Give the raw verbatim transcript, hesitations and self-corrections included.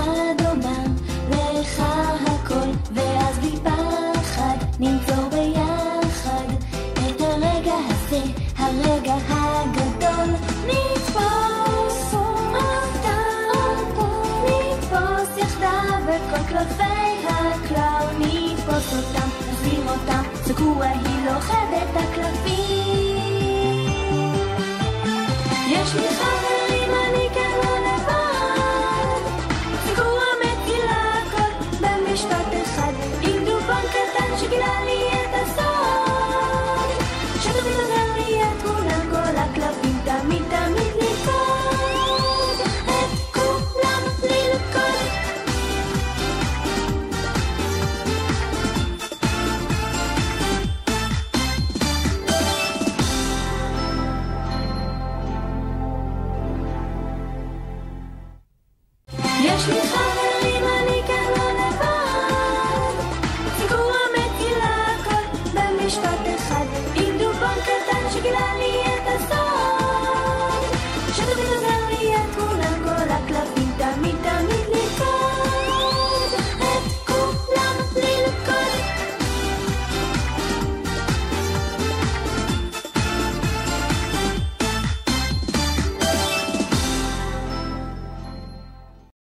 אחד אומר לך הכל, ואז בלי פחד נמצוא ביחד את הרגע הזה, הרגע הגדול. נתפוס אותה, נתפוס יחדיו את כל קלפי הקלאו, נתפוס אותם, נחזיר אותם, סקוע היא לוכדת הקלפים. יש לי